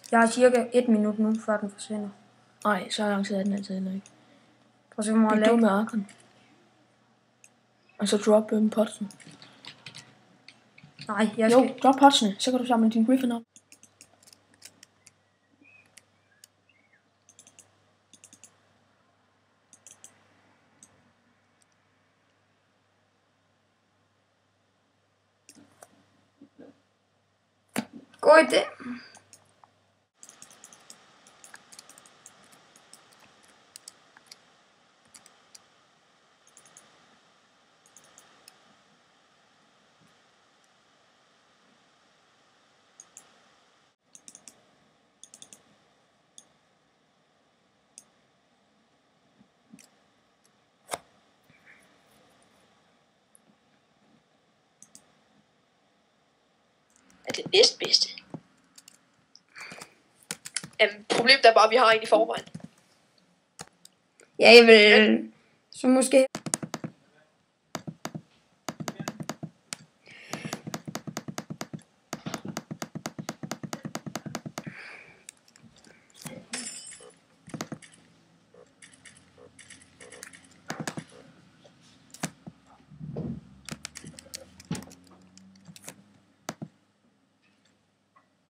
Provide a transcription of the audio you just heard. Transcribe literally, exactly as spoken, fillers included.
Jeg har cirka et minut nu, før den forsvinder. Nej, så lang tid er den altså heller ikke. Prøv at se, hvor meget Bliv du med arkeren. Og så drop øhm, potsen. Nej, jeg jo, skal... Jo, drop potsene, så kan du samle din griffin op. God idé. Er det næstbedste? Jamen, problemet er bare, at vi har en i forvejen. Ja, jeg vil... Så måske...